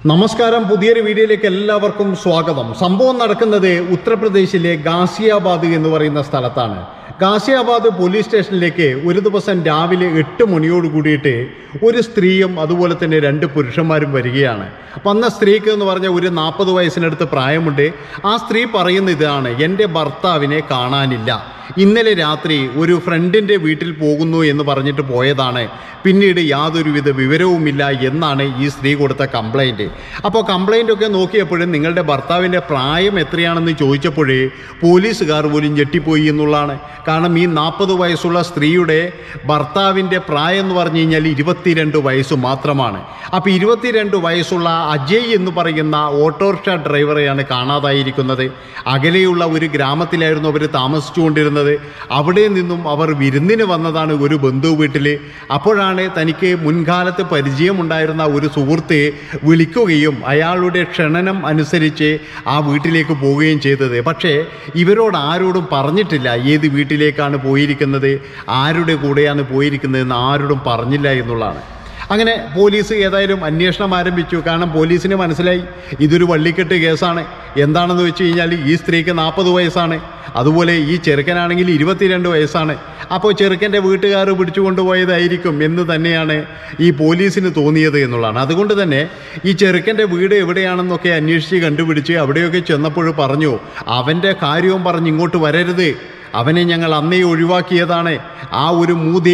നമസ്കാരം, പുതിയൊരു വീഡിയോയിലേക്ക് എല്ലാവർക്കും സ്വാഗതം. സംഭവം നടക്കുന്നത് ഉത്തർപ്രദേശിലെ ഗാസിയാബാദ് എന്ന് പറയുന്ന സ്ഥലത്താണ്. ഗാസിയാബാദ് പോലീസ് സ്റ്റേഷനിലേക്ക് ഒരു ദിവസം രാവിലെ 8 മണിയോട് കൂടിയിട്ട് ഒരു സ്ത്രീയും അതുപോലെ തന്നെ 2 പുരുഷന്മാരും വരികയാണ്. വന്ന സ്ത്രീക്ക് എന്ന് പറഞ്ഞാൽ ഒരു 40 വയസ്സിനടുത്ത് പ്രായമുണ്ട്. ആ സ്ത്രീ പറയുന്ന ഇതാണ്: എൻ്റെ ഭർത്താവിനെ കാണാനില്ല, ഇന്നലെ രാത്രി ഒരു ഫ്രണ്ടിൻ്റെ വീട്ടിൽ പോകുന്നു എന്ന് പറഞ്ഞിട്ട് പോയതാണ്, പിന്നീട് യാതൊരുവിധ വിവരവുമില്ല എന്നാണ് ഈ സ്ത്രീ കൊടുത്ത കംപ്ലൈൻറ്റ്. അപ്പോൾ കംപ്ലൈൻറ്റൊക്കെ നോക്കിയപ്പോഴും നിങ്ങളുടെ ഭർത്താവിൻ്റെ പ്രായം എത്രയാണെന്ന് ചോദിച്ചപ്പോഴേ പോലീസുകാർ പോലും ഞെട്ടിപ്പോയി എന്നുള്ളതാണ്. കാരണം ഈ 40 വയസ്സുള്ള സ്ത്രീയുടെ ഭർത്താവിൻ്റെ പ്രായം എന്ന് പറഞ്ഞു കഴിഞ്ഞാൽ 22 വയസ്സ് മാത്രമാണ്. അപ്പോൾ 22 വയസ്സുള്ള അജയ് എന്ന് പറയുന്ന ഓട്ടോറിക്ഷ ഡ്രൈവറെയാണ് കാണാതായിരിക്കുന്നത്. അകലെയുള്ള ഒരു ഗ്രാമത്തിലായിരുന്നു അവർ താമസിച്ചുകൊണ്ടിരുന്നത്. അവിടെ നിന്നും അവർ വിരുന്നിന് വന്നതാണ് ഒരു ബന്ധു വീട്ടിൽ. അപ്പോഴാണ് തനിക്ക് മുൻകാലത്ത് പരിചയമുണ്ടായിരുന്ന ഒരു സുഹൃത്ത് വിളിക്കുകയും അയാളുടെ ക്ഷണനം അനുസരിച്ച് ആ വീട്ടിലേക്ക് പോവുകയും ചെയ്തത്. പക്ഷേ ഇവരോട് ആരോടും പറഞ്ഞിട്ടില്ല ഏത് വീട്ടിലേക്കാണ് പോയിരിക്കുന്നത്, ആരുടെ കൂടെയാണ് പോയിരിക്കുന്നതെന്ന് ആരോടും പറഞ്ഞില്ല എന്നുള്ളതാണ്. അങ്ങനെ പോലീസ് ഏതായാലും അന്വേഷണം ആരംഭിച്ചു. കാരണം പോലീസിന് മനസ്സിലായി ഇതൊരു വള്ളിക്കെട്ട് കേസാണ്. എന്താണെന്ന് വെച്ച് കഴിഞ്ഞാൽ ഈ സ്ത്രീക്ക് 40 വയസ്സാണ്, അതുപോലെ ഈ ചെറുക്കനാണെങ്കിൽ 22 വയസ്സാണ്. അപ്പോൾ ചെറുക്കൻ്റെ വീട്ടുകാർ പിടിച്ചു കൊണ്ടുപോയതായിരിക്കും എന്ന് തന്നെയാണ് ഈ പോലീസിന് തോന്നിയത് എന്നുള്ളതാണ്. അതുകൊണ്ട് തന്നെ ഈ ചെറുക്കൻ്റെ വീട് എവിടെയാണെന്നൊക്കെ അന്വേഷിച്ച് കണ്ടുപിടിച്ച് അവിടെയൊക്കെ ചെന്നപ്പോൾ പറഞ്ഞു, അവൻ്റെ കാര്യവും പറഞ്ഞ് ഇങ്ങോട്ട് വരരുത്, അവനെ ഞങ്ങൾ അന്നേ ഒഴിവാക്കിയതാണ്, ആ ഒരു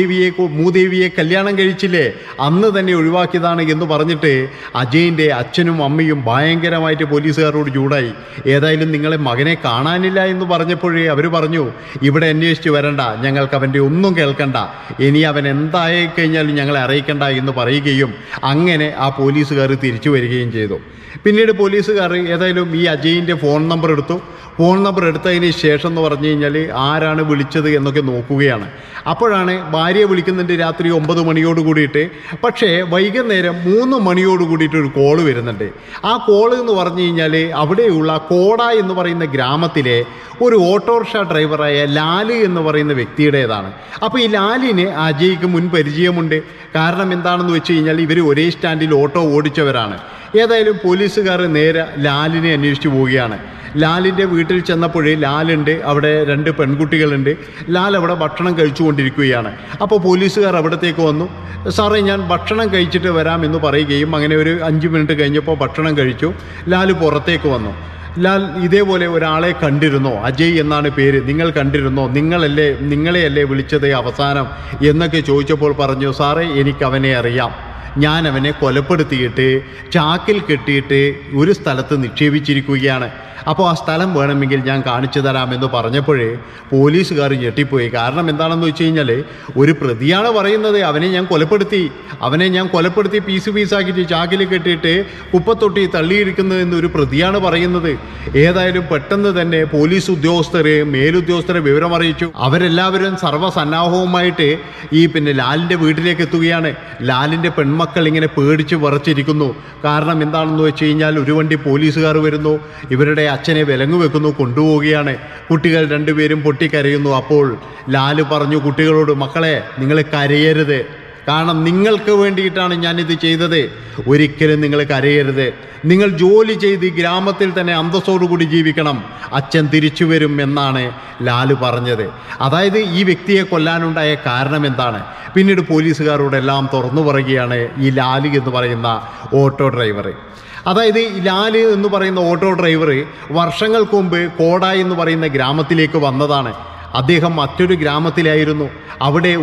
മൂദേവിയെ കല്യാണം കഴിച്ചില്ലേ അന്ന് തന്നെ ഒഴിവാക്കിയതാണ് എന്ന് പറഞ്ഞിട്ട് അജയിൻ്റെ അച്ഛനും അമ്മയും ഭയങ്കരമായിട്ട് പോലീസുകാരോട് ചൂടായി. ഏതായാലും നിങ്ങളെ മകനെ കാണാനില്ല എന്ന് പറഞ്ഞപ്പോഴേ അവർ പറഞ്ഞു, ഇവിടെ അന്വേഷിച്ച് വരണ്ട, ഞങ്ങൾക്ക് അവൻ്റെ ഒന്നും കേൾക്കണ്ട, ഇനി അവൻ എന്തായി കഴിഞ്ഞാലും ഞങ്ങളെ അറിയിക്കണ്ട എന്ന് പറയുകയും അങ്ങനെ ആ പോലീസുകാർ തിരിച്ചു വരികയും ചെയ്തു. പിന്നീട് പോലീസുകാർ ഏതായാലും ഈ അജയിൻ്റെ ഫോൺ നമ്പർ എടുത്തു. ഫോൺ നമ്പർ എടുത്തതിന് ശേഷം എന്ന് പറഞ്ഞു കഴിഞ്ഞാൽ ആരാണ് വിളിച്ചത് എന്നൊക്കെ നോക്കുകയാണ്. അപ്പോഴാണ് ഭാര്യയെ വിളിക്കുന്നുണ്ട് രാത്രി 9 മണിയോട് കൂടിയിട്ട്. പക്ഷേ വൈകുന്നേരം 3 മണിയോട് കൂടിയിട്ട് ഒരു കോള് വരുന്നുണ്ട്. ആ കോള് എന്ന് പറഞ്ഞു കഴിഞ്ഞാൽ അവിടെയുള്ള കോട എന്ന് പറയുന്ന ഗ്രാമത്തിലെ ഒരു ഓട്ടോറിക്ഷ ഡ്രൈവറായ ലാല് എന്ന് പറയുന്ന വ്യക്തിയുടേതാണ്. അപ്പോൾ ഈ ലാലിന് അജയ്ക്ക് മുൻ പരിചയമുണ്ട്. കാരണം എന്താണെന്ന് വെച്ച് കഴിഞ്ഞാൽ ഇവർ ഒരേ സ്റ്റാൻഡിൽ ഓട്ടോ ഓടിച്ചവരാണ്. ഏതായാലും പോലീസുകാർ നേരെ ലാലിനെ അന്വേഷിച്ച് പോവുകയാണ്. ലാലിൻ്റെ വീട്ടിൽ ചെന്നപ്പോഴേ ലാലുണ്ട്, അവിടെ 2 പെൺകുട്ടികളുണ്ട്. ലാൽ അവിടെ ഭക്ഷണം കഴിച്ചുകൊണ്ടിരിക്കുകയാണ്. അപ്പോൾ പോലീസുകാർ അവിടത്തേക്ക് വന്നു. സാറേ, ഞാൻ ഭക്ഷണം കഴിച്ചിട്ട് വരാം എന്ന് പറയുകയും അങ്ങനെ ഒരു 5 മിനിറ്റ് കഴിഞ്ഞപ്പോൾ ഭക്ഷണം കഴിച്ചു. ലാൽ പുറത്തേക്ക് വന്നു. ലാൽ ഇതേപോലെ ഒരാളെ കണ്ടിരുന്നോ, അജയ് എന്നാണ് പേര്, നിങ്ങൾ കണ്ടിരുന്നോ, നിങ്ങളെയല്ലേ വിളിച്ചത് അവസാനം എന്നൊക്കെ ചോദിച്ചപ്പോൾ പറഞ്ഞു, സാറേ എനിക്കവനെ അറിയാം, ഞാൻ അവനെ കൊലപ്പെടുത്തിയിട്ട് ചാക്കിൽ കെട്ടിയിട്ട് ഒരു സ്ഥലത്ത് നിക്ഷേപിച്ചിരിക്കുകയാണ്. അപ്പോൾ ആ സ്ഥലം വേണമെങ്കിൽ ഞാൻ കാണിച്ചു തരാമെന്ന് പറഞ്ഞപ്പോഴേ പോലീസുകാർ ഞെട്ടിപ്പോയി. കാരണം എന്താണെന്ന് വെച്ച് കഴിഞ്ഞാൽ ഒരു പ്രതിയാണ് പറയുന്നത്, അവനെ ഞാൻ കൊലപ്പെടുത്തി പീസാക്കിയിട്ട് ചാക്കിൽ കെട്ടിയിട്ട് കുപ്പത്തൊട്ടി തള്ളിയിരിക്കുന്നു എന്നൊരു പ്രതിയാണ് പറയുന്നത്. ഏതായാലും പെട്ടെന്ന് തന്നെ പോലീസ് മേലുദ്യോഗസ്ഥരെ വിവരമറിയിച്ചു. അവരെല്ലാവരും സർവ്വസന്നാഹവുമായിട്ട് ഈ ലാലിൻ്റെ വീട്ടിലേക്ക് എത്തുകയാണ്. ലാലിൻ്റെ പെൺമക്കൾ ഇങ്ങനെ പേടിച്ച് വിറച്ചിരിക്കുന്നു. കാരണം എന്താണെന്ന് വെച്ച് കഴിഞ്ഞാൽ ഒരു വണ്ടി പോലീസുകാർ വരുന്നു, ഇവരുടെ അച്ഛനെ വിലങ്ങു വെക്കുന്നു, കൊണ്ടുപോവുകയാണ്. കുട്ടികൾ 2 പേരും പൊട്ടിക്കരയുന്നു. അപ്പോൾ ലാല് പറഞ്ഞു കുട്ടികളോട്, മക്കളെ നിങ്ങൾ കരയരുത്, കാരണം നിങ്ങൾക്ക് വേണ്ടിയിട്ടാണ് ഞാനിത് ചെയ്തത്, ഒരിക്കലും നിങ്ങൾ കരയരുത്, നിങ്ങൾ ജോലി ചെയ്ത് ഗ്രാമത്തിൽ തന്നെ അന്തസ്സോടുകൂടി ജീവിക്കണം, അച്ഛൻ തിരിച്ചു വരും എന്നാണ് ലാല് പറഞ്ഞത്. അതായത് ഈ വ്യക്തിയെ കൊല്ലാനുണ്ടായ കാരണം എന്താണ്? പിന്നീട് പോലീസുകാരോടെല്ലാം തുറന്നു പറയുകയാണ് ഈ ലാല് എന്ന് പറയുന്ന ഓട്ടോ ഡ്രൈവർ. അതായത് ലാല് എന്ന് പറയുന്ന ഓട്ടോ ഡ്രൈവർ വർഷങ്ങൾക്ക് മുമ്പ് കോട എന്ന് പറയുന്ന ഗ്രാമത്തിലേക്ക് വന്നതാണ്. അദ്ദേഹം മറ്റൊരു ഗ്രാമത്തിലായിരുന്നു. അവിടെ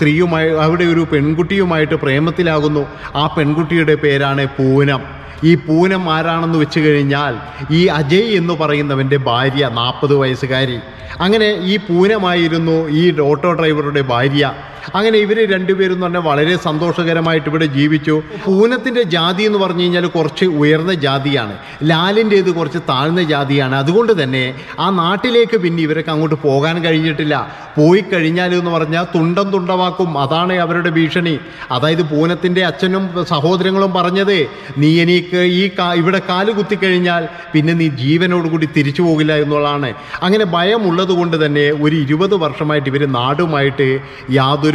ഒരു പെൺകുട്ടിയുമായിട്ട് പ്രേമത്തിലാകുന്നു. ആ പെൺകുട്ടിയുടെ പേരാണ് പൂനം. ഈ പൂനം ആരാണെന്ന് വെച്ച് കഴിഞ്ഞാൽ ഈ അജയ് എന്ന് പറയുന്നവൻ്റെ ഭാര്യ, 40 വയസ്സുകാരി. അങ്ങനെ ഈ പൂനമായിരുന്നു ഈ ഓട്ടോ ഡ്രൈവറുടെ ഭാര്യ. അങ്ങനെ ഇവർ 2 പേരും എന്ന് പറഞ്ഞാൽ വളരെ സന്തോഷകരമായിട്ട് ഇവിടെ ജീവിച്ചു. പൂനത്തിൻ്റെ ജാതി എന്ന് പറഞ്ഞു കഴിഞ്ഞാൽ കുറച്ച് ഉയർന്ന ജാതിയാണ്, ലാലിൻ്റേത് കുറച്ച് താഴ്ന്ന ജാതിയാണ്. അതുകൊണ്ട് തന്നെ ആ നാട്ടിലേക്ക് പിന്നെ ഇവരൊക്കെ അങ്ങോട്ട് പോകാൻ കഴിഞ്ഞിട്ടില്ല. പോയി കഴിഞ്ഞാൽ എന്ന് പറഞ്ഞാൽ തുണ്ടമാക്കും, അതാണ് അവരുടെ ഭീഷണി. അതായത് പൂനത്തിൻ്റെ അച്ഛനും സഹോദരങ്ങളും പറഞ്ഞത്, നീ എനിക്ക് ഇവിടെ കാല് കുത്തിക്കഴിഞ്ഞാൽ പിന്നെ നീ ജീവനോടുകൂടി തിരിച്ചു പോകില്ല എന്നുള്ളതാണ്. അങ്ങനെ ഭയമുള്ളത് കൊണ്ട് തന്നെ ഒരു 20 വർഷമായിട്ട് ഇവർ നാടുമായിട്ട് യാതൊരു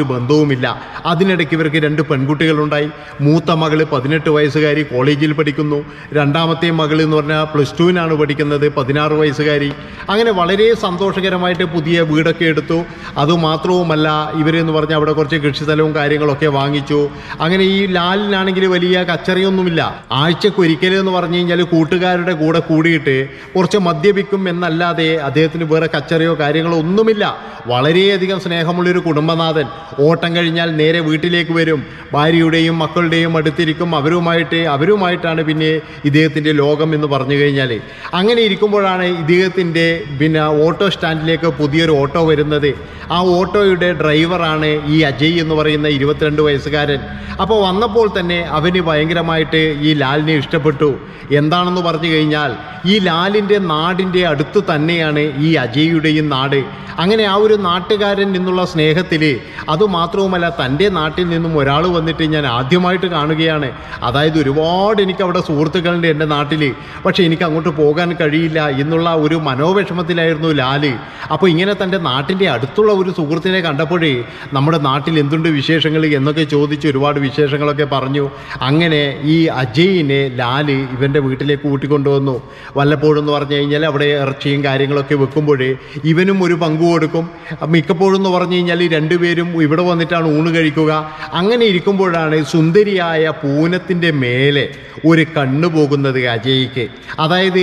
യാതൊരു ബന്ധവുമില്ല. അതിനിടയ്ക്ക് ഇവർക്ക് 2 പെൺകുട്ടികളുണ്ടായി. മൂത്ത മകള് 18 വയസ്സുകാരി, കോളേജിൽ പഠിക്കുന്നു. രണ്ടാമത്തെ മകൾ എന്ന് പറഞ്ഞാൽ +2-നാണ് പഠിക്കുന്നത്, 16 വയസ്സുകാരി. അങ്ങനെ വളരെ സന്തോഷകരമായിട്ട് പുതിയ വീടൊക്കെ എടുത്തു. അതുമാത്രവുമല്ല, ഇവരെന്ന് പറഞ്ഞാൽ അവിടെ കുറച്ച് കൃഷിസ്ഥലവും കാര്യങ്ങളൊക്കെ വാങ്ങിച്ചു. അങ്ങനെ ഈ ലാലിനാണെങ്കിൽ വലിയ കച്ചറിയൊന്നുമില്ല. ആഴ്ചക്കൊരിക്കൽ എന്ന് പറഞ്ഞു കഴിഞ്ഞാൽ കൂട്ടുകാരുടെ കൂടെ കൂടിയിട്ട് കുറച്ച് മദ്യപിക്കും എന്നല്ലാതെ അദ്ദേഹത്തിന് വേറെ കച്ചറിയോ കാര്യങ്ങളോ ഒന്നുമില്ല. വളരെയധികം സ്നേഹമുള്ളൊരു കുടുംബനാഥൻ. ഓട്ടം കഴിഞ്ഞാൽ നേരെ വീട്ടിലേക്ക് വരും, ഭാര്യയുടെയും മക്കളുടെയും അടുത്തിരിക്കും. അവരുമായിട്ടാണ് പിന്നെ ഇദ്ദേഹത്തിൻ്റെ ലോകം എന്ന് പറഞ്ഞു കഴിഞ്ഞാൽ. അങ്ങനെ ഇരിക്കുമ്പോഴാണ് ഇദ്ദേഹത്തിൻ്റെ ഓട്ടോ സ്റ്റാൻഡിലേക്ക് പുതിയൊരു ഓട്ടോ വരുന്നത്. ആ ഓട്ടോയുടെ ഡ്രൈവറാണ് ഈ അജയ് എന്ന് പറയുന്ന 22 വയസ്സുകാരൻ. അപ്പോൾ വന്നപ്പോൾ തന്നെ അവന് ഭയങ്കരമായിട്ട് ഈ ലാലിനെ ഇഷ്ടപ്പെട്ടു. എന്താണെന്ന് പറഞ്ഞു കഴിഞ്ഞാൽ ഈ ലാലിൻ്റെ നാടിൻ്റെ അടുത്ത് തന്നെയാണ് ഈ അജയ്യുടെയും നാട്. അങ്ങനെ ആ ഒരു നാട്ടുകാരൻ എന്നുള്ള സ്നേഹത്തിൽ, അതുമാത്രവുമല്ല തൻ്റെ നാട്ടിൽ നിന്നും ഒരാൾ വന്നിട്ട് ഞാൻ ആദ്യമായിട്ട് കാണുകയാണ്. അതായത് ഒരുപാട് എനിക്ക് അവിടെ സുഹൃത്തുക്കളുണ്ട് എൻ്റെ നാട്ടിൽ, പക്ഷേ എനിക്ക് അങ്ങോട്ട് പോകാൻ കഴിയില്ല എന്നുള്ള ഒരു മനോവിഷമത്തിലായിരുന്നു ലാല്. അപ്പോൾ ഇങ്ങനെ തൻ്റെ നാട്ടിൻ്റെ അടുത്തുള്ള ഒരു സുഹൃത്തിനെ കണ്ടപ്പോഴേ നമ്മുടെ നാട്ടിൽ എന്തുണ്ട് വിശേഷങ്ങൾ എന്നൊക്കെ ചോദിച്ച് ഒരുപാട് വിശേഷങ്ങളൊക്കെ പറഞ്ഞു. അങ്ങനെ ഈ അജയിനെ ലാല് ഇവൻ്റെ വീട്ടിലേക്ക് കൂട്ടിക്കൊണ്ടുവന്നു. വല്ലപ്പോഴും എന്ന് പറഞ്ഞു കഴിഞ്ഞാൽ അവിടെ ഇറച്ചിയും കാര്യങ്ങളൊക്കെ വെക്കുമ്പോഴേ ഇവനും ഒരു പങ്ക് കൊടുക്കും. മിക്കപ്പോഴും എന്ന് പറഞ്ഞു കഴിഞ്ഞാൽ രണ്ടുപേരും ഇവിടെ വന്നിട്ടാണ് ഊണ് കഴിക്കുക. അങ്ങനെ ഇരിക്കുമ്പോഴാണ് സുന്ദരിയായ പൂനത്തിൻ്റെ മേലെ ഒരു കണ്ണ് പോകുന്നത് അജയ്ക്ക്. അതായത്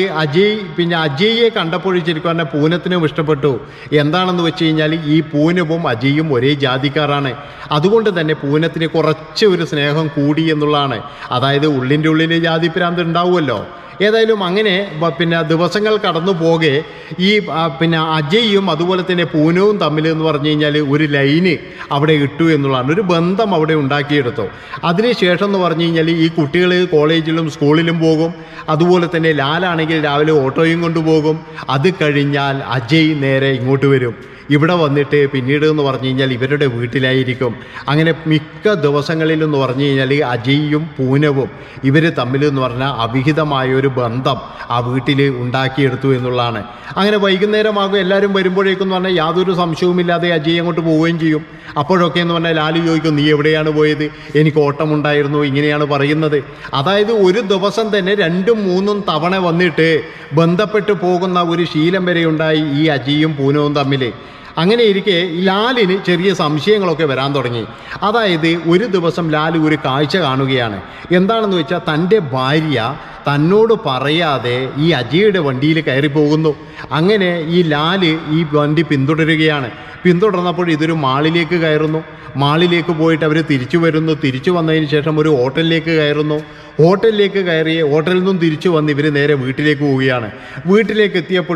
അജയ്യെ കണ്ടപ്പോൾ ശരിക്കും പറഞ്ഞാൽ പൂനത്തിനും ഇഷ്ടപ്പെട്ടു. എന്താണെന്ന് വെച്ച് കഴിഞ്ഞാൽ ഈ പൂനവും അജയും ഒരേ ജാതിക്കാരാണ്. അതുകൊണ്ട് തന്നെ പൂനത്തിന് കുറച്ച് ഒരു സ്നേഹം കൂടി എന്നുള്ളതാണ്. അതായത് ഉള്ളിൻ്റെ ഉള്ളിൽ ജാതിഭ്രാന്ത് ഉണ്ടാവുമല്ലോ. ഏതായാലും അങ്ങനെ ദിവസങ്ങൾ കടന്നു പോകെ ഈ അജയും അതുപോലെ തന്നെ പൂനവും തമ്മിൽ എന്ന് പറഞ്ഞു കഴിഞ്ഞാൽ ഒരു ലൈന് അവിടെ ഇട്ടു എന്നുള്ളതാണ്, ഒരു ബന്ധം അവിടെ ഉണ്ടാക്കിയെടുത്തു. അതിനുശേഷം എന്ന് പറഞ്ഞു കഴിഞ്ഞാൽ ഈ കുട്ടികൾ കോളേജിലും സ്കൂളിലും പോകും. അതുപോലെ തന്നെ ലാലാണെങ്കിൽ രാവിലെ ഓട്ടോയും കൊണ്ടുപോകും. അത് കഴിഞ്ഞാൽ അജയ് നേരെ ഇങ്ങോട്ട് വരും. ഇവിടെ വന്നിട്ട് പിന്നീട് എന്ന് പറഞ്ഞു കഴിഞ്ഞാൽ ഇവരുടെ വീട്ടിലായിരിക്കും. അങ്ങനെ മിക്ക ദിവസങ്ങളിലെന്ന് പറഞ്ഞു കഴിഞ്ഞാൽ അജയും പൂനവും ഇവർ തമ്മിൽ എന്ന് പറഞ്ഞാൽ അവിഹിതമായ ഒരു ബന്ധം ആ വീട്ടിൽ ഉണ്ടാക്കിയെടുത്തു എന്നുള്ളതാണ്. അങ്ങനെ വൈകുന്നേരമാകും എല്ലാവരും വരുമ്പോഴേക്കെന്ന് പറഞ്ഞാൽ യാതൊരു സംശയവുമില്ലാതെ അജയ് അങ്ങോട്ട് പോവുകയും ചെയ്യും. അപ്പോഴൊക്കെ എന്ന് പറഞ്ഞാൽ ലാലു ചോദിക്കും, നീ എവിടെയാണ് പോയത്? എനിക്ക് ഓട്ടമുണ്ടായിരുന്നു, ഇങ്ങനെയാണ് പറയുന്നത്. അതായത് ഒരു ദിവസം തന്നെ 2-3 തവണ വന്നിട്ട് ബന്ധപ്പെട്ട് പോകുന്ന ഒരു ശീലം വരെ ഉണ്ടായി ഈ അജയും പൂനവും തമ്മിൽ. അങ്ങനെ ഇരിക്കെ ലാലിന് ചെറിയ സംശയങ്ങളൊക്കെ വരാൻ തുടങ്ങി. അതായത് ഒരു ദിവസം ലാൽ ഒരു കാഴ്ച കാണുകയാണ്. എന്താണെന്ന് വെച്ചാൽ തൻ്റെ ഭാര്യ തന്നോട് പറയാതെ ഈ അജയുടെ വണ്ടിയിൽ കയറി പോകുന്നു. അങ്ങനെ ഈ ലാല് ഈ വണ്ടി പിന്തുടർന്നപ്പോൾ ഇതൊരു മാളിലേക്ക് കയറുന്നു. മാളിലേക്ക് പോയിട്ട് അവർ തിരിച്ചു വരുന്നു. തിരിച്ചു വന്നതിന് ശേഷം ഒരു ഹോട്ടലിലേക്ക് കയറുന്നു. ഹോട്ടലിലേക്ക് കയറി ഹോട്ടലിൽ നിന്നും തിരിച്ചു വന്ന് ഇവർ നേരെ വീട്ടിലേക്ക് പോവുകയാണ്. വീട്ടിലേക്ക് എത്തിയപ്പോൾ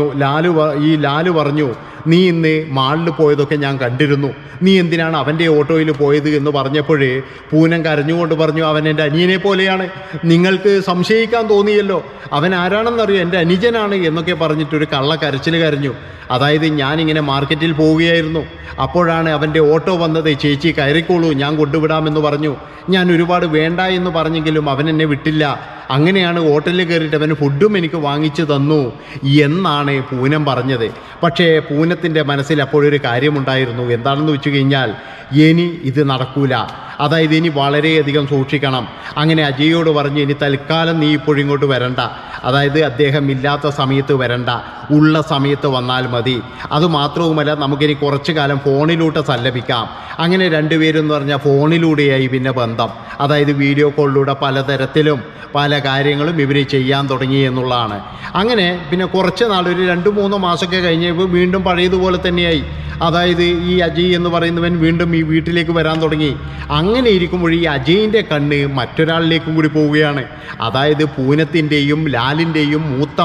ലാലു പറഞ്ഞു, നീ ഇന്ന് മാളിൽ പോയതൊക്കെ ഞാൻ കണ്ടിരുന്നു, നീ എന്തിനാണ് അവൻ്റെ ഓട്ടോയിൽ പോയത് എന്ന് പറഞ്ഞപ്പോഴേ പൂനം കരഞ്ഞുകൊണ്ട് പറഞ്ഞു, അവൻ എൻ്റെ അനിയനെ പോലെയാണ്, നിങ്ങൾക്ക് സംശയിക്കാൻ തോന്നിയല്ലോ, അവൻ ആരാണെന്നറിയോ, എൻ്റെ അനുജനാണ് എന്നൊക്കെ പറഞ്ഞിട്ടൊരു കള്ളക്കരച്ചിൽ കരഞ്ഞു. അതായത് ഞാനിങ്ങനെ മാർക്കറ്റിൽ പോവുകയായിരുന്നു, അപ്പോഴാണ് അവൻ്റെ ഓട്ടോ വന്നത്, ചേച്ചി കയറിക്കോളൂ ഞാൻ കൊണ്ടുവിടാമെന്ന് പറഞ്ഞു. ഞാൻ ഒരുപാട് വേണ്ട എന്ന് പറഞ്ഞെങ്കിലും അവൻ എന്നെ വിട്ടില്ല. അങ്ങനെയാണ് ഹോട്ടലിൽ കയറിയിട്ട് അവന് ഫുഡും എനിക്ക് വാങ്ങിച്ചു തന്നു എന്നാണ് പൂനം പറഞ്ഞത്. പക്ഷേ പൂനത്തിൻ്റെ മനസ്സിൽ അപ്പോഴൊരു കാര്യമുണ്ടായിരുന്നു. എന്താണെന്ന് വെച്ച് കഴിഞ്ഞാൽ ഇനി ഇത് നടക്കൂല, അതായത് ഇനി വളരെയധികം സൂക്ഷിക്കണം. അങ്ങനെ അജയോട് പറഞ്ഞു, ഇനി തൽക്കാലം നീ ഇപ്പോഴിങ്ങോട്ട് വരണ്ട, അതായത് അദ്ദേഹം ഇല്ലാത്ത സമയത്ത് വരണ്ട, ഉള്ള സമയത്ത് വന്നാൽ മതി. അതുമാത്രവുമല്ല നമുക്കിനി കുറച്ചു കാലം ഫോണിലൂടെ സല്ലപിക്കാം. അങ്ങനെ രണ്ടുപേരും എന്ന് പറഞ്ഞാൽ ഫോണിലൂടെയായി പിന്നെ ബന്ധം. അതായത് വീഡിയോ കോളിലൂടെ പലതരത്തിലും പല കാര്യങ്ങളും ഇവർ ചെയ്യാൻ തുടങ്ങി എന്നുള്ളതാണ്. അങ്ങനെ പിന്നെ കുറച്ച് നാൾ ഒരു 2-3 മാസമൊക്കെ കഴിഞ്ഞപ്പോൾ വീണ്ടും പഴയതുപോലെ തന്നെയായി. അതായത് ഈ അജയ് എന്ന് പറയുന്നവൻ വീണ്ടും ഈ വീട്ടിലേക്ക് വരാൻ തുടങ്ങി. അങ്ങനെ ഇരിക്കുമ്പോൾ ഈ അജയിൻ്റെ കണ്ണ് മറ്റൊരാളിലേക്കും കൂടി പോവുകയാണ്. അതായത് പൂനത്തിൻ്റെയും ലാലിൻ്റെയും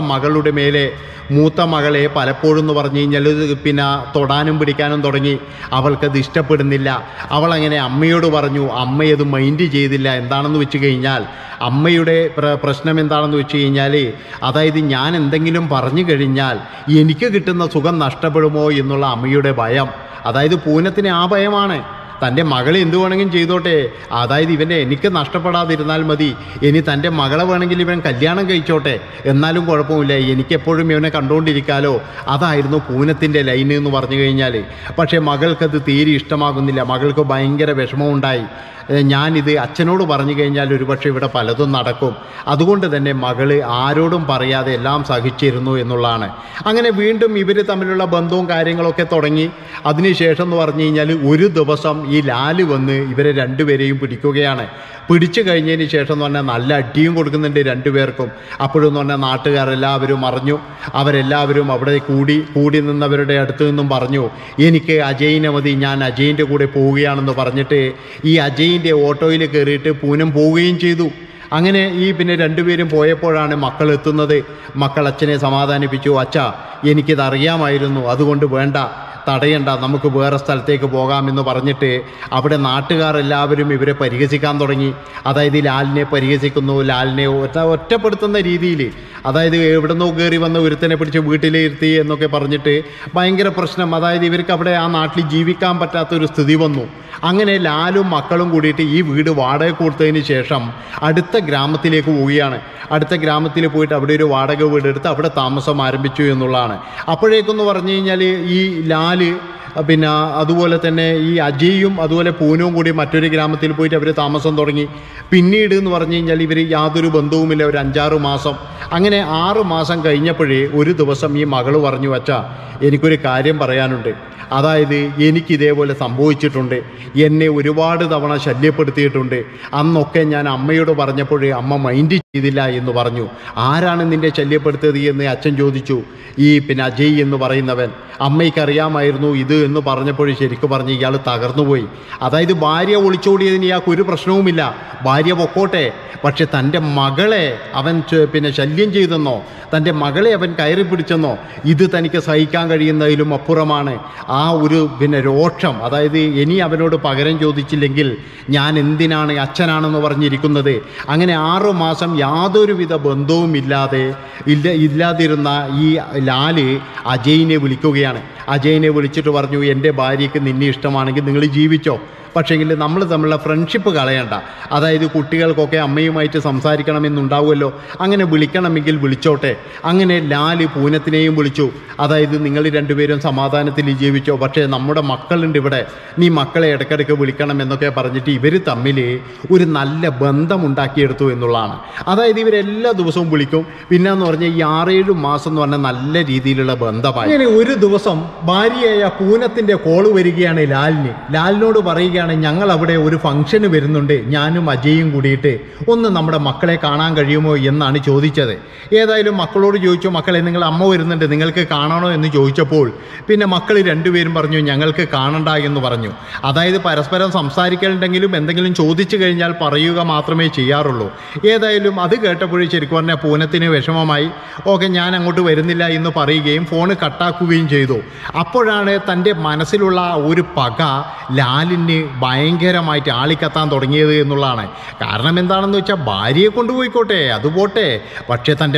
മൂത്ത മകളെ പലപ്പോഴും എന്ന് പറഞ്ഞു കഴിഞ്ഞാൽ പിന്നെ തൊടാനും പിടിക്കാനും തുടങ്ങി. അവൾക്കത് ഇഷ്ടപ്പെടുന്നില്ല. അവളങ്ങനെ അമ്മയോട് പറഞ്ഞു, അമ്മയത് മൈൻഡ് ചെയ്തില്ല. എന്താണെന്ന് വെച്ച് കഴിഞ്ഞാൽ അമ്മയുടെ പ്രശ്നം എന്താണെന്ന് വെച്ച് കഴിഞ്ഞാൽ, അതായത് ഞാൻ എന്തെങ്കിലും പറഞ്ഞു കഴിഞ്ഞാൽ എനിക്ക് കിട്ടുന്ന സുഖം നഷ്ടപ്പെടുമോ എന്നുള്ള അമ്മയുടെ ഭയം. അതായത് പൂനത്തിന് ആ ഭയമാണ്. തൻ്റെ മകൾ എന്ത് വേണമെങ്കിലും ചെയ്തോട്ടെ, അതായത് ഇവൻ്റെ എനിക്ക് നഷ്ടപ്പെടാതിരുന്നാൽ മതി, ഇനി തൻ്റെ മകളെ വേണമെങ്കിൽ ഇവൻ കല്യാണം കഴിച്ചോട്ടെ, എന്നാലും കുഴപ്പമില്ല, എനിക്കെപ്പോഴും ഇവനെ കണ്ടുകൊണ്ടിരിക്കാലോ. അതായിരുന്നു പൂനത്തിൻ്റെ ലൈന് എന്ന് പറഞ്ഞു കഴിഞ്ഞാൽ. പക്ഷേ മകൾക്കത് തീരെ ഇഷ്ടമാകുന്നില്ല. മകൾക്ക് ഭയങ്കര വിഷമമുണ്ടായി. ഞാനിത് അച്ഛനോട് പറഞ്ഞു കഴിഞ്ഞാൽ ഒരുപക്ഷെ ഇവിടെ പലതും നടക്കും, അതുകൊണ്ട് തന്നെ മകള് ആരോടും പറയാതെ എല്ലാം സഹിച്ചിരുന്നു എന്നുള്ളതാണ്. അങ്ങനെ വീണ്ടും ഇവർ തമ്മിലുള്ള ബന്ധവും കാര്യങ്ങളൊക്കെ തുടങ്ങി. അതിനുശേഷം എന്ന് പറഞ്ഞു കഴിഞ്ഞാൽ ഒരു ദിവസം ഈ ലാല് വന്ന് ഇവരെ രണ്ടുപേരെയും പിടിക്കുകയാണ്. പിടിച്ചു കഴിഞ്ഞതിന് ശേഷം എന്ന് പറഞ്ഞാൽ നല്ല അടിയും കൊടുക്കുന്നുണ്ട് രണ്ടുപേർക്കും. അപ്പോഴെന്ന് പറഞ്ഞാൽ നാട്ടുകാരെല്ലാവരും അറിഞ്ഞു. അവരെല്ലാവരും അവിടെ കൂടി നിന്നവരുടെ അടുത്ത് നിന്നും പറഞ്ഞു, എനിക്ക് അജയിനെ മതി, ഞാൻ അജയിൻ്റെ കൂടെ പോവുകയാണെന്ന് പറഞ്ഞിട്ട് ഈ അജയിൻ്റെ ഓട്ടോയിൽ കയറിയിട്ട് പൂനം പോവുകയും ചെയ്തു. അങ്ങനെ പിന്നെ രണ്ടുപേരും പോയപ്പോഴാണ് മക്കൾ എത്തുന്നത്. മക്കൾ അച്ഛനെ സമാധാനിപ്പിച്ചു, അച്ഛാ എനിക്കിതറിയാമായിരുന്നു, അതുകൊണ്ട് വേണ്ട, തടയണ്ട, നമുക്ക് വേറെ സ്ഥലത്തേക്ക് പോകാമെന്ന് പറഞ്ഞിട്ട് അവിടെ നാട്ടുകാരെല്ലാവരും ഇവരെ പരിഹസിക്കാൻ തുടങ്ങി. അതായത് ലാലിനെ പരിഹസിക്കുന്നു, ലാലിനെ ഒറ്റപ്പെടുത്തുന്ന രീതിയിൽ, അതായത് എവിടുന്നോ കയറി വന്ന ഒരുത്തനെ പിടിച്ച് വീട്ടിലിരുത്തി എന്നൊക്കെ പറഞ്ഞിട്ട് ഭയങ്കര പ്രശ്നം. അതായത് ഇവർക്ക് അവിടെ ആ നാട്ടിൽ ജീവിക്കാൻ പറ്റാത്തൊരു സ്ഥിതി വന്നു. അങ്ങനെ ലാലും മക്കളും കൂടിയിട്ട് ഈ വീട് വാടക കൊടുത്തതിന് ശേഷം അടുത്ത ഗ്രാമത്തിലേക്ക് പോവുകയാണ്. അടുത്ത ഗ്രാമത്തിൽ പോയിട്ട് അവിടെ ഒരു വാടക വീടെടുത്ത് അവിടെ താമസം ആരംഭിച്ചു എന്നുള്ളതാണ്. അപ്പോഴേക്കെന്ന് പറഞ്ഞു കഴിഞ്ഞാൽ ഈ ലാല് പിന്നെ അതുപോലെ തന്നെ ഈ അജയും അതുപോലെ പൂനവും കൂടി മറ്റൊരു ഗ്രാമത്തിൽ പോയിട്ട് അവർ താമസം തുടങ്ങി. പിന്നീട് എന്ന് പറഞ്ഞു കഴിഞ്ഞാൽ ഇവർ യാതൊരു ബന്ധവുമില്ല, ഒരു 5-6 മാസം. അങ്ങനെ 6 മാസം കഴിഞ്ഞപ്പോഴേ ഒരു ദിവസം ഈ മകൾ പറഞ്ഞു, അച്ഛാ എനിക്കൊരു കാര്യം പറയാനുണ്ട്. അതായത് എനിക്കിതേപോലെ സംഭവിച്ചിട്ടുണ്ട്, എന്നെ ഒരുപാട് തവണ ശല്യപ്പെടുത്തിയിട്ടുണ്ട്. അന്നൊക്കെ ഞാൻ അമ്മയോട് പറഞ്ഞപ്പോഴേ അമ്മ മൈൻഡ് ചെയ്തില്ല എന്ന് പറഞ്ഞു. ആരാണ് നിന്നെ ശല്യപ്പെടുത്തിയത് എന്ന് അച്ഛൻ ചോദിച്ചു. ഈ അജയ് എന്ന് പറയുന്നവൻ. അമ്മയ്ക്കറിയാമായിരുന്നു ഇത് എന്ന് പറഞ്ഞപ്പോഴും ശരിക്കും പറഞ്ഞ് ഇയാൾ തകർന്നുപോയി. അതായത് ഭാര്യ ഒളിച്ചോടിയതിന് ഇയാൾക്ക് ഒരു പ്രശ്നവുമില്ല, ഭാര്യ പൊക്കോട്ടെ, പക്ഷെ തൻ്റെ മകളെ അവൻ ശല്യം ചെയ്തെന്നോ, തൻ്റെ മകളെ അവൻ കയറി പിടിച്ചെന്നോ, ഇത് തനിക്ക് സഹിക്കാൻ കഴിയുന്നതിലും അപ്പുറമാണ്. ആ ഒരു രോഷം, അതായത് ഇനി അവനോട് പകരം ചോദിച്ചില്ലെങ്കിൽ ഞാൻ എന്തിനാണ് അച്ഛനാണെന്ന് പറഞ്ഞിരിക്കുന്നത്. അങ്ങനെ 6 മാസം യാതൊരുവിധ ബന്ധവും ഇല്ലാതിരുന്ന ഈ ലാല് അജയിനെ വിളിക്കുകയാണ്. അജയിനെ വിളിച്ചിട്ട് പറഞ്ഞു, എൻ്റെ ഭാര്യയ്ക്ക് നിന്നെ ഇഷ്ടമാണെങ്കിൽ നിങ്ങൾ ജീവിച്ചോ, പക്ഷേങ്കിൽ നമ്മൾ തമ്മിലുള്ള ഫ്രണ്ട്ഷിപ്പ് കളയണ്ട. അതായത് കുട്ടികൾക്കൊക്കെ അമ്മയുമായിട്ട് സംസാരിക്കണമെന്നുണ്ടാവുമല്ലോ, അങ്ങനെ വിളിക്കണമെങ്കിൽ വിളിച്ചോട്ടെ. അങ്ങനെ ലാല് പൂനത്തിനെയും വിളിച്ചു. അതായത് നിങ്ങൾ രണ്ടുപേരും സമാധാനത്തിൽ ജീവിച്ചോ, പക്ഷേ നമ്മുടെ മക്കളുണ്ട് ഇവിടെ, നീ മക്കളെ ഇടയ്ക്കിടയ്ക്ക് വിളിക്കണം എന്നൊക്കെ പറഞ്ഞിട്ട് ഇവർ തമ്മിൽ ഒരു നല്ല ബന്ധമുണ്ടാക്കിയെടുത്തു എന്നുള്ളതാണ്. അതായത് ഇവരെല്ലാ ദിവസവും വിളിക്കും. പിന്നെന്ന് പറഞ്ഞാൽ ഈ 6-7 മാസം എന്ന് പറഞ്ഞാൽ നല്ല രീതിയിലുള്ള ബന്ധമായി. അങ്ങനെ ഒരു ദിവസം ഭാര്യയായ പൂനത്തിൻ്റെ കോള് വരികയാണ് ലാലിനോട് പറയുകയാണ്, ഞങ്ങൾ അവിടെ ഒരു ഫംഗ്ഷന് വരുന്നുണ്ട്, ഞാനും അജയും കൂടിയിട്ട് ഒന്ന് നമ്മുടെ മക്കളെ കാണാൻ കഴിയുമോ എന്നാണ് ചോദിച്ചത്. ഏതായാലും മക്കളോട് ചോദിച്ചു, മക്കളെ നിങ്ങൾ അമ്മ വരുന്നുണ്ട്, നിങ്ങൾക്ക് കാണണോ എന്ന് ചോദിച്ചപ്പോൾ പിന്നെ മക്കൾ രണ്ടുപേരും പറഞ്ഞു ഞങ്ങൾക്ക് കാണണ്ട എന്ന് പറഞ്ഞു. അതായത് പരസ്പരം സംസാരിക്കലുണ്ടെങ്കിലും എന്തെങ്കിലും ചോദിച്ചു കഴിഞ്ഞാൽ പറയുക മാത്രമേ ചെയ്യാറുള്ളൂ. ഏതായാലും അത് കേട്ടപ്പോഴേ ശരിക്കും പറഞ്ഞാൽ പൂനത്തിന് വിഷമമായി. ഓക്കെ, ഞാൻ അങ്ങോട്ട് വരുന്നില്ല എന്ന് പറയുകയും ഫോണ് കട്ടാക്കുകയും ചെയ്തു. അപ്പോഴാണ് തൻ്റെ മനസ്സിലുള്ള ഒരു പക ലാലിന് ഭയങ്കരമായിട്ട് ആളിക്കത്താൻ തുടങ്ങിയത് എന്നുള്ളതാണ്. കാരണം എന്താണെന്ന് വെച്ചാൽ ഭാര്യയെ കൊണ്ടുപോയിക്കോട്ടെ, അത് പോട്ടെ, പക്ഷേ തൻ്റെ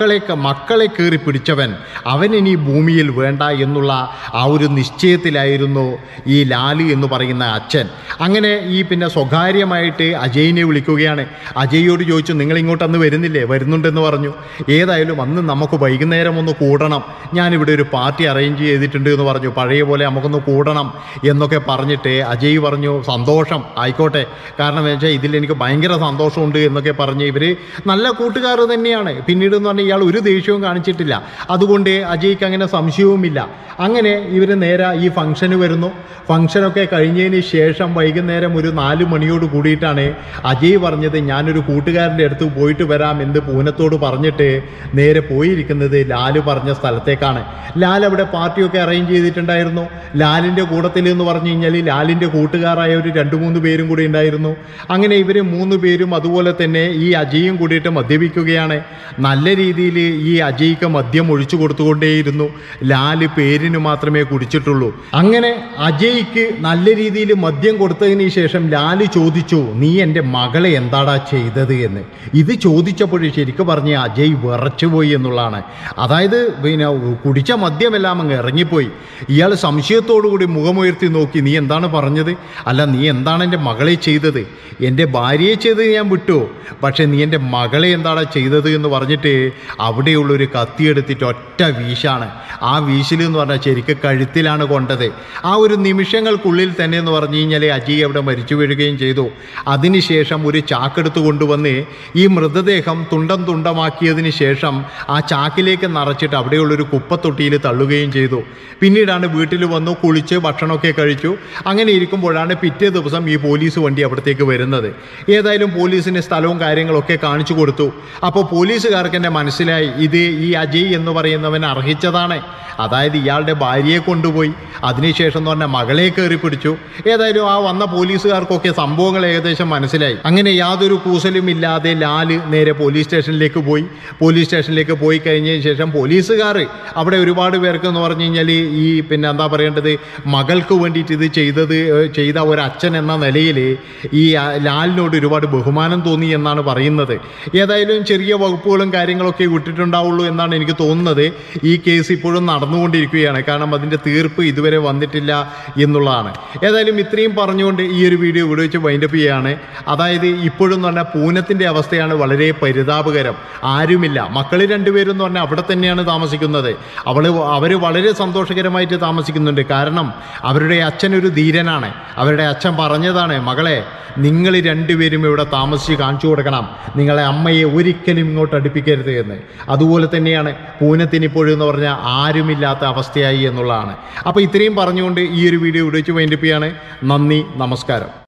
മക്കളെ കയറി പിടിച്ചവൻ അവൻ ഇനി ഭൂമിയിൽ വേണ്ട എന്നുള്ള ആ ഒരു നിശ്ചയത്തിലായിരുന്നു ഈ ലാല് എന്ന് പറയുന്ന അച്ഛൻ. അങ്ങനെ ഈ സ്വകാര്യമായിട്ട് അജയിനെ വിളിക്കുകയാണ്. അജയോട് ചോദിച്ചു, നിങ്ങൾ ഇങ്ങോട്ടന്ന് വരുന്നില്ലേ? വരുന്നുണ്ടെന്ന് പറഞ്ഞു. ഏതായാലും അന്ന് നമുക്ക് വൈകുന്നേരം ഒന്ന് കൂടണം, ഞാനിവിടെ ഒരു പാർട്ടി അറേഞ്ച് ചെയ്തിട്ടുണ്ട് എന്ന് പറഞ്ഞു. പഴയ പോലെ നമുക്കൊന്ന് കൂടണം എന്നൊക്കെ പറഞ്ഞിട്ട് അജയ് പറഞ്ഞു, സന്തോഷം, ആയിക്കോട്ടെ, കാരണം എന്ന് വെച്ചാൽ ഇതിൽ എനിക്ക് ഭയങ്കര സന്തോഷമുണ്ട് എന്നൊക്കെ പറഞ്ഞ് ഇവർ നല്ല കൂട്ടുകാർ തന്നെയാണ്. പിന്നീട് എന്ന് പറഞ്ഞാൽ ഇയാൾ ഒരു ദേഷ്യവും കാണിച്ചിട്ടില്ല, അതുകൊണ്ട് അജയ്ക്ക് അങ്ങനെ സംശയവുമില്ല. അങ്ങനെ ഇവർ നേരെ ഈ ഫംഗ്ഷന് വരുന്നു. ഫംഗ്ഷനൊക്കെ കഴിഞ്ഞതിന് ശേഷം വൈകുന്നേരം ഒരു 4 മണിയോട് കൂടിയിട്ടാണ് അജയ് പറഞ്ഞത് ഞാനൊരു കൂട്ടുകാരൻ്റെ അടുത്ത് പോയിട്ട് വരാം എന്ന് പൂനത്തോട് പറഞ്ഞിട്ട് നേരെ പോയിരിക്കുന്നത് ലാല് പറഞ്ഞ സ്ഥലത്തേക്കാണ്. ലാൽ അവിടെ പാർട്ടിയൊക്കെ അറേഞ്ച് ചെയ്തിട്ടുണ്ടായിരുന്നു. ലാലിൻ്റെ കൂട്ടത്തിൽ എന്ന് പറഞ്ഞു കഴിഞ്ഞാൽ ലാലിൻ്റെ കൂട്ടുകാരായ ഒരു 2-3 പേരും കൂടി ഉണ്ടായിരുന്നു. അങ്ങനെ ഇവർ 3 പേരും അതുപോലെ തന്നെ ഈ അജയും കൂടിയിട്ട് മദ്യപിക്കുകയാണ്. നല്ല രീതിയിൽ ഈ അജയ്ക്ക് മദ്യം ഒഴിച്ചു കൊടുത്തുകൊണ്ടേയിരുന്നു. ലാല് പേരിന് മാത്രമേ കുടിച്ചിട്ടുള്ളൂ. അങ്ങനെ അജയ്ക്ക് നല്ല രീതിയിൽ മദ്യം കൊടുത്തതിന് ശേഷം ലാല് ചോദിച്ചു, നീ എൻ്റെ മകളെ എന്താടാ ചെയ്തത് എന്ന്. ഇത് ചോദിച്ചപ്പോഴും ശരിക്കും പറഞ്ഞ അജയ് വിറച്ചുപോയി എന്നുള്ളതാണ്. അതായത് കുടിച്ച മദ്യമെല്ലാം അങ്ങ് ഇറങ്ങിപ്പോയി. ഇയാൾ സംശയത്തോടു കൂടി മുഖമുയർത്തി നോക്കി, നീ എന്താണ് പറഞ്ഞത്? അല്ല നീ എന്താണ് എൻ്റെ മകളെ ചെയ്തത്? എൻ്റെ ഭാര്യയെ ചെയ്തത് ഞാൻ വിട്ടു, പക്ഷേ നീ എൻ്റെ മകളെ എന്താണ് ചെയ്തത് എന്ന് പറഞ്ഞിട്ട് അവിടെയുള്ളൊരു കത്തിയെടുത്തിട്ട് ഒറ്റ വീശാണ്. ആ വീശിൽ എന്ന് പറഞ്ഞാൽ ശരിക്കും കഴുത്തിലാണ് കൊണ്ടത്. ആ ഒരു നിമിഷങ്ങൾക്കുള്ളിൽ തന്നെ എന്ന് പറഞ്ഞു കഴിഞ്ഞാൽ അജയ് അവിടെ മരിച്ചു വീഴുകയും ചെയ്തു. അതിനുശേഷം ഒരു ചാക്കെടുത്ത് കൊണ്ടുവന്ന് ഈ മൃതദേഹം തുണ്ടം തുണ്ടമാക്കിയതിന് ശേഷം ആ ചാക്കിലേക്ക് നിറച്ചിട്ട് അവിടെയുള്ളൊരു കുപ്പത്തൊട്ടിയിൽ തള്ളുകയും ചെയ്തു. പിന്നീടാണ് വീട്ടിൽ വന്നു കുളിച്ച് ഭക്ഷണമൊക്കെ കഴിച്ചു. അങ്ങനെ ഇരിക്കുമ്പോഴാണ് പിറ്റേ ദിവസം ഈ പോലീസ് വണ്ടി അവിടത്തേക്ക് വരുന്നത്. ഏതായാലും പോലീസിന് സ്ഥലവും കാര്യങ്ങളൊക്കെ കാണിച്ചു കൊടുത്തു. അപ്പോൾ പോലീസുകാർക്ക് തന്നെ മനസ്സിലായി ഇത് ഈ അജയ് എന്ന് പറയുന്നവൻ അർഹിച്ചതാണ്. അതായത് ഇയാളുടെ ഭാര്യയെ കൊണ്ടുപോയി അതിനുശേഷം എന്ന് പറഞ്ഞാൽ മകളെ കയറി പിടിച്ചു. ഏതായാലും ആ വന്ന പോലീസുകാർക്കൊക്കെ സംഭവങ്ങൾ ഏകദേശം മനസ്സിലായി. അങ്ങനെ യാതൊരു കൂസലും ഇല്ലാതെ ലാല് നേരെ പോലീസ് സ്റ്റേഷനിലേക്ക് പോയി. പോലീസ് സ്റ്റേഷനിലേക്ക് പോയി കഴിഞ്ഞതിന് ശേഷം പോലീസുകാർ അവിടെ ഒരുപാട് പേർക്ക് എന്ന് പറഞ്ഞു കഴിഞ്ഞാൽ ഈ പിന്നെ എന്താ പറയേണ്ടത്, മകൾക്ക് വേണ്ടിയിട്ട് ഇത് ചെയ്ത ഒരച്ഛൻ എന്ന നിലയിൽ ഈ ലാലിനോട് ഒരുപാട് ബഹുമാനം തോന്നി എന്നാണ് പറയുന്നത്. ഏതായാലും ചെറിയ വകുപ്പുകളും കാര്യങ്ങളൊക്കെ വിട്ടിട്ടുണ്ടാവുള്ളൂ എന്നാണ് എനിക്ക് തോന്നുന്നത്. ഈ കേസ് ഇപ്പോഴും നടന്നുകൊണ്ടിരിക്കുകയാണ്, കാരണം അതിൻ്റെ തീർപ്പ് ഇതുവരെ വന്നിട്ടില്ല എന്നുള്ളതാണ്. ഏതായാലും ഇത്രയും പറഞ്ഞുകൊണ്ട് ഈ ഒരു വീഡിയോ ഇവിടെ വെച്ച് വൈൻഡപ്പ് ചെയ്യുകയാണ്. അതായത് ഇപ്പോഴും എന്ന് പറഞ്ഞാൽ പൂനത്തിൻ്റെ അവസ്ഥയാണ് വളരെ പരിതാപകരം. ആരുമില്ല, മക്കൾ രണ്ടുപേരും എന്ന് പറഞ്ഞാൽ അവിടെ തന്നെയാണ് താമസിക്കുന്നത്. അവർ വളരെ സന്തോഷകരമായിട്ട് താമസിക്കുന്നുണ്ട്. കാരണം അവരുടെ അച്ഛനൊരു ധീരനാണ്. അവരുടെ അച്ഛൻ പറഞ്ഞതാണ്, മകളെ നിങ്ങൾ രണ്ടുപേരും ഇവിടെ താമസിച്ച് കാണിച്ചു കൊടുക്കണം, നിങ്ങളെ അമ്മയെ ഒരിക്കലും ഇങ്ങോട്ട് അടുപ്പിക്കരുത് എന്ന്. അതുപോലെ തന്നെയാണ് പൂനത്തിന് ഇപ്പോഴും എന്ന് പറഞ്ഞാൽ ആരുമില്ലാത്ത അവസ്ഥയായി എന്നുള്ളതാണ്. അപ്പോൾ ഇത്രയും പറഞ്ഞുകൊണ്ട് ഈ ഒരു വീഡിയോ ഇവിടെ വെച്ച് വൈൻഡപ്പ് ചെയ്യാണ്. നന്ദി, നമസ്കാരം.